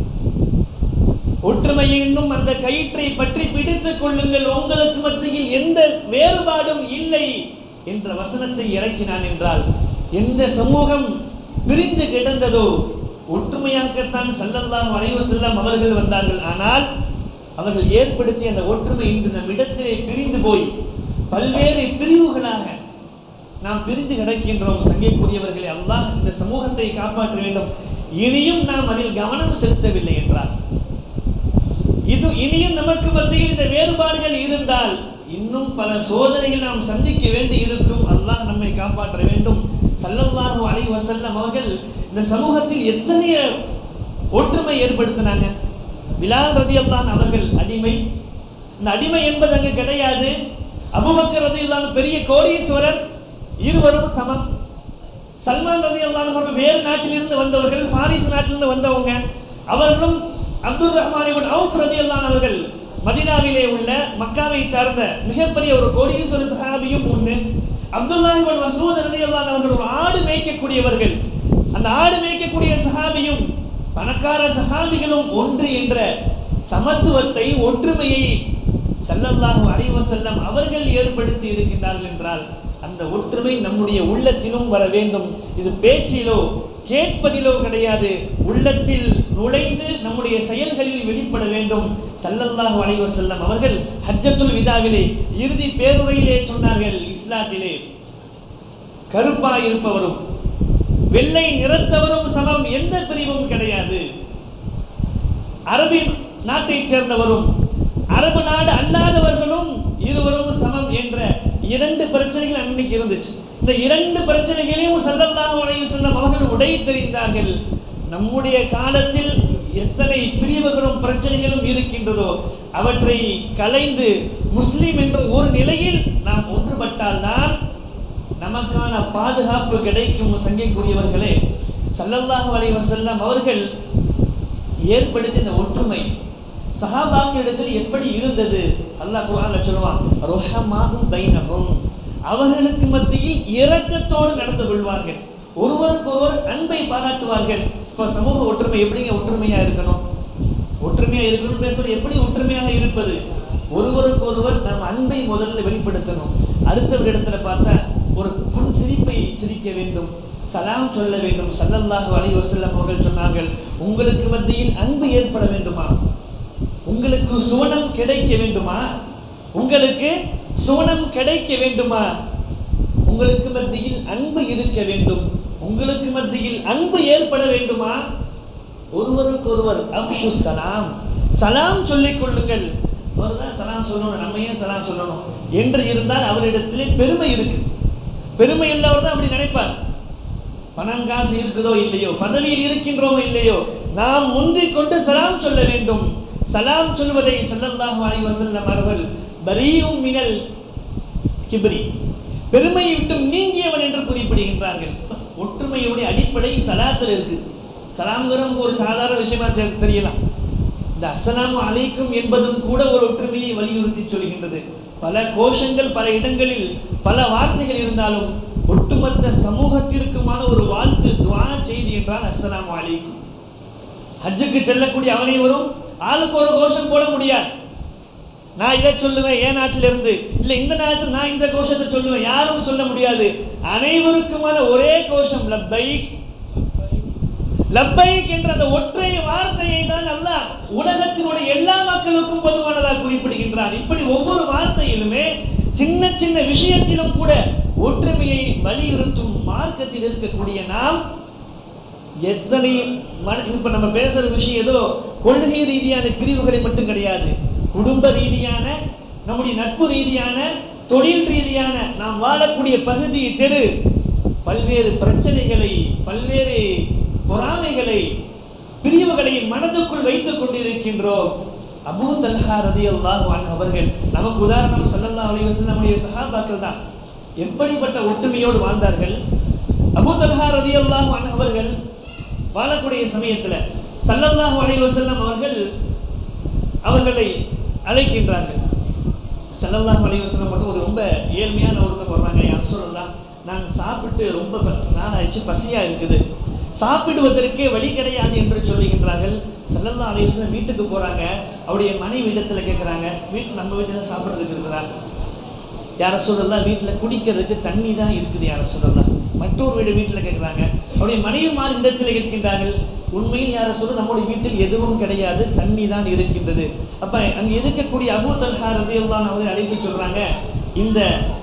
ஒற்றுமை என்னும் அந்த கயிற்றை பற்றி பிடித்துக் கொள்ளுங்கள், உங்களுக்கு மத்தியில் எந்த வேறுபாடும் இல்லை என்ற வசனத்தை இறக்கினான். என்றால் எந்த சமூகம் பிரிந்து கிடந்ததோ ஒற்றுமையாக்கத்தான் ஸல்லல்லாஹு அலைஹி வஸல்லம் அவர்கள் வந்தார்கள். ஆனால் அவர்கள் ஏற்படுத்திய அந்த ஒற்றுமை இன்று நம் இடத்திலே பிரிந்து போய் பல்வேறு பிரிவுகளாக நாம் பிரிந்து கிடக்கின்றோம். சங்கைக்குரியவர்களை அல்லாஹ் இந்த சமூகத்தை காப்பாற்ற வேண்டும். இனியும் நாம் அதில் கவனம் செலுத்தவில்லை என்றால், இது இனியும் நமக்கு மத்தியில் இந்த வேறுபாடுகள் இருந்தால் இன்னும் பல சோதனைகள் நாம் சந்திக்க வேண்டி இருக்கும். அல்லாஹ் நம்மை காப்பாற்ற வேண்டும். ஸல்லல்லாஹு அலைஹி வஸல்லம் அவர்கள் இந்த சமூகத்தில் எத்தனைய ஒற்றுமை ஏற்படுத்தினாங்க. பிலால் ரலியல்லாஹு அவர்கள் அடிமை, இந்த அடிமை என்பது அங்கு கிடையாது. அபூபக்கர் ரலியல்லாஹு பெரிய கோடீஸ்வரர், இருவரும் சமம். சல்மான் ரலியல்லாஹு அவர்கள் வேறு நாட்டிலிருந்து வந்தவர்கள், பாரிஸ் நாட்டிலிருந்து வந்தவங்க. அவர்களும் அப்துல் ரஹ்மான் இப்னு அவுஃப் ரலியல்லாஹு அவர்கள் மதீனாவிலே உள்ள மக்காவை சார்ந்த மிகப்பெரிய ஒரு கோடீஸ்வர சஹாபியும் ஒன்று. அப்துல்லாஹ் இப்னு மஸ்ஊத் ரலியல்லாஹு அவர்கள் ஒரு ஆடு மேய்க்கக்கூடியவர்கள். அந்த ஆடு மேய்க்கக்கூடிய சஹாபியும் பணக்கார சஹாபிகளும் ஒன்று என்ற சமத்துவத்தை, ஒற்றுமையை ஸல்லல்லாஹு அலைஹி வஸல்லம் அவர்கள் ஏற்படுத்தி இருக்கின்றார்கள். என்றால் அந்த ஒற்றுமை நம்முடைய உள்ளத்திலும் வர வேண்டும். இது பேச்சிலோ கேட்பதிலோ கிடையாது, உள்ளத்தில் நுழைந்து நம்முடைய செயல்களில் வெளிப்பட வேண்டும். ஸல்லல்லாஹு அலைஹி வஸல்லம் அவர்கள் ஹஜ்ஜத்துல் விதாவிலே இறுதி பேருரையிலே சொன்னார்கள், இஸ்லாத்திலே கருப்பாய் இருப்பவரும் வெள்ளை நிறத்தவரும் சமம், எந்த பிரிவும் கிடையாது. அரபி நாட்டை சேர்ந்தவரும் அரபு நாடு அல்லாதவர்களும் இருவரும் சமம் என்ற 2 பிரச்சனைகள் அன்னைக்கு இருந்துச்சு. இந்த 2 பிரச்சனைகளையும் ஸல்லல்லாஹு அலைஹி வஸல்லம் அவர்கள் உடை தெரிந்தார்கள். நம்முடைய காலத்தில் எத்தனை பிரிவுகளும் பிரச்சனைகளும் இருக்கின்றதோ அவற்றை கலைந்து முஸ்லிம் என்ற ஒரு நிலையில் நாம் ஒன்றுபட்டால் தான் நமக்கான பாதுகாப்பு கிடைக்கும். சங்கைக்குரியவர்களே, ஸல்லல்லாஹு அலைஹி வஸல்லம் அவர்கள் ஏற்படுத்திய இந்த ஒற்றுமை சஹாபாக்களிடத்தில் எப்படி இருந்தது? அல்லாஹ் குர்ஆன்ல சொல்வான், ருஹமாஹும் பைனஹும், அவர்களுக்கு மத்தியில் இரக்கத்தோடு நடந்து கொள்வார்கள், ஒருவருக்கொருவர் அன்பை பாராட்டுவார்கள். இப்போ சமூக ஒற்றுமை எப்படிங்க ஒற்றுமையா இருக்கணும்? ஒற்றுமையா இருக்கணும் பேசுறது எப்படி ஒற்றுமையாக இருப்பது? ஒருவருக்கொருவர் நாம் அன்பை முதல்ல வெளிப்படுத்தணும். அடுத்தவரிடத்துல பார்த்தா ஒரு புன் சிரிப்பை சிரிக்க வேண்டும், சலாம் சொல்ல வேண்டும். ஸல்லல்லாஹு அலைஹி வஸல்லம் அவர்கள் சொன்னார்கள், உங்களுக்கு மத்தியில் அன்பு ஏற்பட வேண்டுமா? உங்களுக்கு சுவனம் கிடைக்க வேண்டுமா? உங்களுக்கு சுவனம் கிடைக்க வேண்டுமா? உங்களுக்கு மத்தியில் அன்பு இருக்க வேண்டும். உங்களுக்கு மத்தியில் அன்பு ஏற்பட வேண்டுமா? ஒருவருக்கொருவர் அப்ஷு சலாம், சலாம் சொல்லிக் கொள்ளுங்கள். அவர்தான் சலாம் சொல்லணும், நம்ம ஏன் சலாம் சொல்லணும் என்று இருந்தால் அவரிடத்திலே பெருமை இருக்கு. பெருமை உள்ளவர் தான் அப்படி நினைப்பார். பணம் காசு இருக்குதோ இல்லையோ, பதவியில் இருக்கின்றோமோ இல்லையோ, நாம் முந்திக் கொண்டு சலாம் சொல்ல வேண்டும். சலாம் சொல்வதை ஸல்லல்லாஹு அலைஹி வஸல்லம் அவர்கள் பரீஉம் மினல் கிப்ரி, பெருமையை விட்டு நீங்கியவன் என்று குறிப்பிடுகின்றார்கள். ஒற்றுமையுடைய அடிப்படை சலாத்தில் இருக்கு. சலாம்ங்கிறது ஒரு சாதாரண விஷயமா தெரியலாம். இந்த அஸ்ஸலாமு அலைக்கும் என்பதும் கூட ஒரு ஒற்றுமையை வலியுறுத்தி சொல்கின்றது. பல கோஷங்கள், பல இடங்களில் பல வார்த்தைகள் இருந்தாலும் ஒட்டுமொத்த சமூகத்திற்குமான ஒரு வாழ்த்து, துஆ செய்தி என்றால் அஸ்ஸலாமு அலைக்கும். ஹஜ்ஜுக்கு செல்லக்கூடிய அனைவரும் ஆளுக்கு ஒரு கோஷம் போட முடியாது. நான் இதை சொல்லுவேன் என் நாட்டில இருந்து, இல்ல இந்த நாட்டில் நான் இந்த கோஷத்தை சொல்லுவேன், யாரும் சொல்ல முடியாது. அனைவருக்குமான ஒரே கோஷம் லப்பைக் லப்பைக் என்ற அந்த ஒற்றை வார்த்தையை தான் அல்லாஹ் உலகத்தினுடைய எல்லா மக்களுக்கும் பொதுவானதாக குறிப்பிடுகின்றார். இப்படி ஒவ்வொரு வார்த்தையிலுமே சின்ன சின்ன விஷயத்திலும் கூட ஒற்றுமையை வலியுறுத்தும் மார்க்கத்தில் இருக்கக்கூடிய நாம் எத்தனை இப்ப நம்ம பேசுற விஷயம் ஏதோ கொள்கை ரீதியான பிரிவுகளை மட்டும் கிடையாது. குடும்ப ரீதியான, நம்முடைய நட்பு ரீதியான, தொழில் ரீதியான, நாம் வாழக்கூடிய பகுதி, தெரு, பல்வேறு பிரச்சனைகளை, பல்வேறு பொறாமைகளை, பிரிவுகளை மனதுக்குள் வைத்துக் கொண்டிருக்கின்றோம். அபூ தல்ஹா ரலியல்லாஹு அன்ஹு அவர்கள் நமக்கு உதாரணம். ஸல்லல்லாஹு அலைஹி வஸல்லம் நம்முடைய சஹாபாக்கள் தான் எப்படிப்பட்ட ஒற்றுமையோடு வாழ்ந்தார்கள். அபூ தல்ஹா ரலியல்லாஹு அன்ஹு அவர்கள் வாழக்கூடிய சமயத்தில் ஸல்லல்லாஹு அலைஹி வஸல்லம் அவர்களை அழைக்கின்றார்கள். ஸல்லல்லாஹு அலைஹி வஸல்லம் மட்டும் ஒரு ரொம்ப ஏழ்மையான ஒருத்தர் வர்றாங்க. யா ரசூலல்லாஹ், நாங்கள் சாப்பிட்டு ரொம்ப நாளாச்சு, பசியா இருக்குது, சாப்பிடுவதற்கே வழி கிடையாது என்று சொல்லுகின்றார்கள். ஸல்லல்லாஹு அலைஹி வஸல்லம் வீட்டுக்கு போறாங்க. அவருடைய மனைவி இடத்துல கேட்கிறாங்க, வீட்டில் நம்ம வீட்டில் சாப்பிட்றதுக்கு இருக்கிறார்? யா ரசூலல்லாஹ், வீட்டில் குடிக்கிறதுக்கு தண்ணி தான் இருக்குது யா ரசூலல்லாஹ். மற்றொரு வீட்டில் கேட்கிறாங்க. அவருடைய மனைவிமார் இடத்தில் இருக்கின்றார்கள். உண்மையில் யா ரசூலல்லாஹ், நம்முடைய வீட்டில் எதுவும் கிடையாது, தண்ணி தான் இருக்கின்றது. அப்ப அங்கே இருக்கக்கூடிய அபூ தல்ஹா ரலியல்லாஹு அன்ஹு அழைத்து சொல்றாங்க, இந்த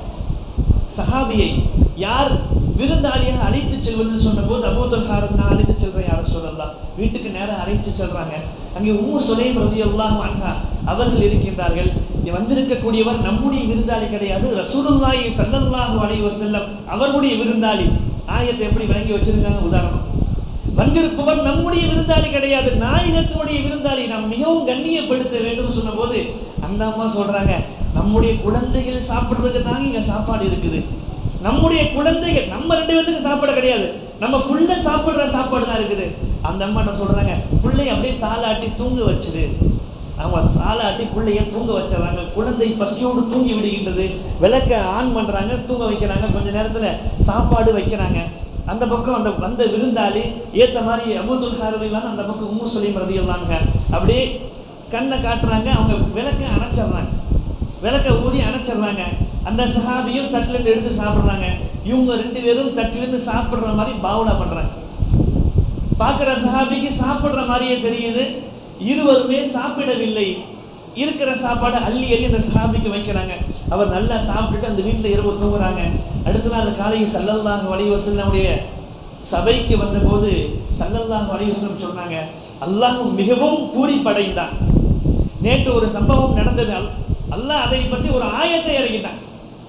சஹாபியை யார் விருந்தாளியாக அழைத்து செல்வதுன்னு சொன்ன போது அபூ தல்ஹா நான் அழைத்து செல்றேன் யா ரசூலல்லாஹ். வீட்டுக்கு நேரம் அழைத்து செல்றாங்க. அங்கே உம்மு சுலைம் ரலியல்லாஹு அன்ஹா அவர்கள் இருக்கின்றார்கள். வந்திருக்கக்கூடியவர் நம்முடைய விருந்தாளி கிடையாது, ரசூலுல்லாஹி ஸல்லல்லாஹு அலைஹி வஸல்லம் அவர்களுடைய விருந்தாளி. ஆயத்தை எப்படி விளங்கி வச்சிருக்காங்க உதாரணம். வந்திருப்பவர் நம்முடைய விருந்தாளி கிடையாது, நாயகத்தினுடைய விருந்தாளி, நாம் மிகவும் கண்ணியப்படுத்த வேண்டும் சொன்ன போது அந்த அம்மா சொல்றாங்க, நம்முடைய குழந்தைகள் சாப்பிடுறதுக்கு தாங்க இங்க சாப்பாடு இருக்குது. நம்முடைய குழந்தைகள், நம்ம 2 பேருக்கு சாப்பாடு கிடையாது, நம்ம புள்ள சாப்பிடுற சாப்பாடு தான் இருக்குது. அந்த அம்மா என்ன சொல்றாங்க, புள்ளைய அப்படியே தாளாட்டி தூங்க வச்சுது. அவங்க தாளாட்டி புள்ளைய தூங்க வச்சிடறாங்க. குழந்தை பசியோடு தூங்கி விடுகின்றது. விளக்க ஆன் பண்றாங்க, தூங்க வைக்கிறாங்க. கொஞ்ச நேரத்துல சாப்பாடு வைக்கிறாங்க. அந்த பக்கம் அந்த வந்த விருந்தாளி ஏத்த மாதிரி அபூ தல்ஹா ரலியல்லாஹு அந்த பக்கம் உம்மு சுலைம் ரலியல்லாஹு அப்படியே கண்ணை காட்டுறாங்க. அவங்க விளக்க அணைச்சிடுறாங்க, விளக்க ஊதி அணைச்சிடுறாங்க. அந்த சஹாபியும் தட்டிலிருந்து எடுத்து சாப்பிடுறாங்க. இவங்க 2 பேரும் தட்டிலிருந்து சாப்பிடுற மாதிரி பாவனா பண்றாங்க. பார்க்கிற சஹாபிக்கு சாப்பிடுற மாதிரியே தெரியுது. இருவருமே சாப்பிடவில்லை. இருக்கிற சாப்பாடு அள்ளி அள்ளி அந்த சஹாபிக்கு வைக்கிறாங்க. அவர் நல்லா சாப்பிட்டுட்டு அந்த வீட்டில் இரவு தூங்குறாங்க. அடுத்த நாள் காலையில் ஸல்லல்லாஹு அலைஹி வஸல்லம் சபைக்கு வந்த போது ஸல்லல்லாஹு அலைஹி வஸல்லம் சொன்னாங்க, அல்லாஹ் மிகவும் பூரிப்படைந்தான். நேற்று ஒரு சம்பவம் நடந்தது, அல்லாஹ் அதை பற்றி ஒரு ஆயத்தை இறக்கிட்டான்.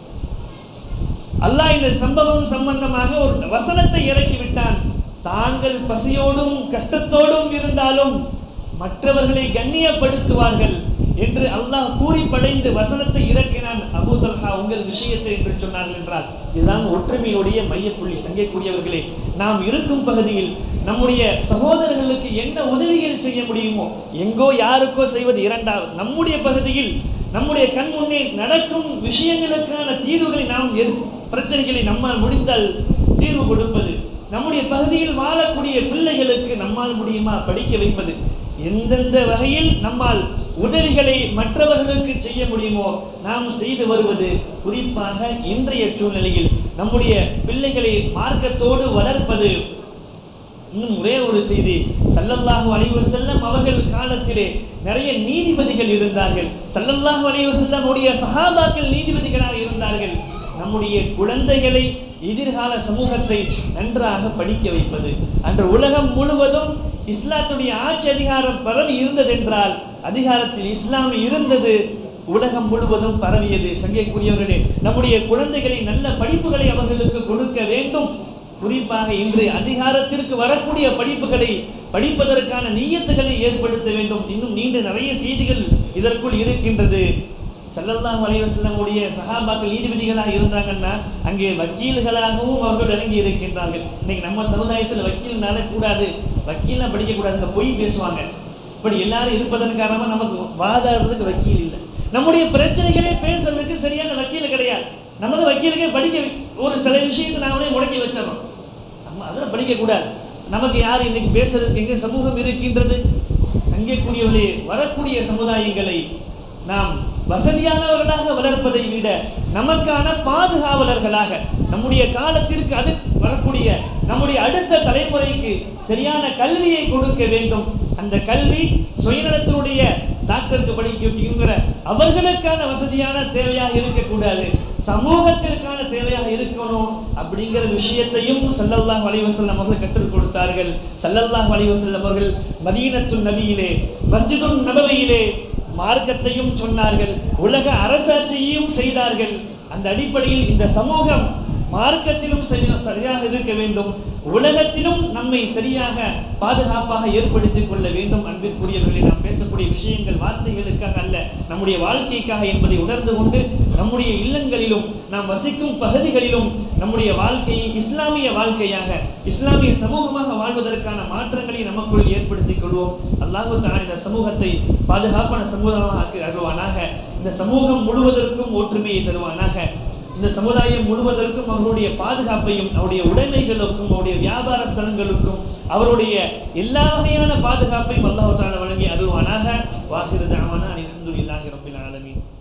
அல்லாஹ் இந்த சம்பவம் சம்பந்தமாக ஒரு வசனத்தை இறக்கி விட்டான். தாங்கள் பசியோடும் கஷ்டத்தோடும் இருந்தாலும் மற்றவர்களை கண்ணியப்படுத்துவார்கள் என்று அல்லாஹ் பூரிப்படைந்து வசனத்தை இறக்கினான். அபூ தல்ஹா உங்கள் விஷயத்தை என்று சொன்னார்கள் என்றால் இதுதான் ஒற்றுமையுடைய மையப்புள்ளி. சங்கைக்குரியவர்களே, நாம் இருக்கும் பகுதியில் நம்முடைய சகோதரர்களுக்கு என்ன உதவிகள் செய்ய முடியுமோ, எங்கோ யாருக்கோ செய்வது இரண்டாவது, நம்முடைய பகுதியில் நம்முடைய கண் முன்னே நடக்கும் விஷயங்களுக்கான தீர்வுகளை நாம் பிரச்சனைகளை நம்மால் முடிந்தால் தீர்வு கொடுப்பது, நம்முடைய பகுதியில் வாழக்கூடிய பிள்ளைகளுக்கு நம்மால் முடியுமா படிக்க வைப்பது, எந்தெந்த வகையில் நம்மால் உதவிகளை மற்றவர்களுக்கு செய்ய முடியுமோ நாம் செய்து வருவது. குறிப்பாக இன்றைய சூழ்நிலையில் நம்முடைய பிள்ளைகளை மார்க்கத்தோடு வளர்ப்பது. இன்னும் ஒரே ஒரு செய்தி, ஸல்லல்லாஹு அலைஹி வஸல்லம் அவர்கள் காலத்திலே நிறைய நீதிபதிகள் இருந்தார்கள். ஸல்லல்லாஹு அலைஹி வஸல்லம் உடைய சஹாபாக்கள் நீதிபதிகளாக இருந்தார்கள். நம்முடைய குழந்தைகளை, எதிர்கால சமூகத்தை நன்றாக படிக்க வைப்பது. அன்று உலகம் முழுவதும் இஸ்லாத்துடைய ஆட்சி அதிகாரம் பரவி இருந்ததென்றால், அதிகாரத்தில் இஸ்லாம் இருந்தது, உலகம் முழுவதும் பரவியது. சங்கைக்குரியவர்களே, நம்முடைய குழந்தைகளை நல்ல படிப்புகளை அவர்களுக்கு கொடுக்க வேண்டும். குறிப்பாக இன்று அதிகாரத்திற்கு வரக்கூடிய படிப்புகளை படிப்பதற்கான நியத்துகளை ஏற்படுத்த வேண்டும். இன்னும் நீண்ட நிறைய செய்திகள் இதற்குள் இருக்கின்றது. ஸல்லல்லாஹு அலைஹி வஸல்லம் உடைய சஹாபாக்கள் நீதிபதிகளாக இருந்தாங்கன்னா அங்கே வக்கீல்களாகவும் அவர்கள் இறங்கி இருக்கின்றார்கள். இன்னைக்கு நம்ம சமுதாயத்தில் வக்கீல்னால கூடாது, வக்கீல்னா படிக்கக்கூடாது, பொய் பேசுவாங்க. இப்படி எல்லாரும் இருப்பதன் காரணமா நமக்கு வாதாடுறதுக்கு வக்கீல் இல்லை. நம்முடைய பிரச்சனைகளே பேசுறதுக்கு சரியான வக்கீல் கிடையாது. நமது வக்கீலுக்கே படிக்க ஒரு சில விஷயத்தை நாமளே முடக்கி வச்சிடறோம். நம்ம அதில் படிக்கக்கூடாது, நமக்கு யார் இன்னைக்கு பேசுறதுக்கு எங்கே சமூகம் இருக்கின்றது? அங்கே கூடியவர்களே, வரக்கூடிய சமுதாயங்களை நாம் வசதியானவர்களாக வளர்ப்பதை விட நமக்கான பாதுகாவலர்களாக, நம்முடைய காலத்திற்கு அது வரக்கூடிய நம்முடைய அடுத்த தலைமுறைக்கு சரியான கல்வியை கொடுக்க வேண்டும். அந்த கல்வி சுயநலத்தினுடைய டாக்டருக்கு படிக்கிற அவர்களுக்கான வசதியான தேவையாக இருக்கக்கூடாது, சமூகத்திற்கான தேவையாக இருக்கணும் அப்படிங்கிற விஷயத்தையும் ஸல்லல்லாஹு அலைஹி வஸல்லம் அவர்கள் கற்றுக் கொடுத்தார்கள். ஸல்லல்லாஹு அலைஹி வஸல்லம் அவர்கள் மதீனத்துன் நபியிலே, மஸ்ஜிதுன் நபவியிலே மார்க்கத்தையும் சொன்னார்கள், உலக அரசாட்சியையும் செய்தார்கள். அந்த அடிப்படையில் இந்த சமூகம் மார்க்கத்திலும் சரியாக இருக்க வேண்டும், உலகத்திலும் நம்மை சரியாக பாதுகாப்பாக ஏற்படுத்திக் கொள்ள வேண்டும். அன்பிற்குரியவர்களை, நாம் பேசக்கூடிய விஷயங்கள் வார்த்தைகளுக்காக அல்ல, நம்முடைய வாழ்க்கைக்காக என்பதை உணர்ந்து கொண்டு நம்முடைய இல்லங்களிலும் நாம் வசிக்கும் பகுதிகளிலும் நம்முடைய வாழ்க்கையை இஸ்லாமிய வாழ்க்கையாக, இஸ்லாமிய சமூகமாக வாழ்வதற்கான மாற்றங்களை நமக்குள் ஏற்படுத்திக் கொள்வோம். அல்லாஹ் தஆலா இந்த சமூகத்தை பாதுகாப்பான சமூகமாக தருவானாக. இந்த சமூகம் முழுவதற்கும் ஒற்றுமையை தருவானாக. இந்த சமுதாயம் முழுவதற்கும் அவருடைய பாதுகாப்பையும், அவருடைய உடைமைகளுக்கும், அவருடைய வியாபார ஸ்தலங்களுக்கும், அவருடைய எல்லா வகையான பாதுகாப்பையும் அல்லாஹ் தஆலா வழங்கி அருள்வானாக. வாஹிரு தஅவானா அல்ஹம்துலில்லாஹி ரப்பில் ஆலமீன்.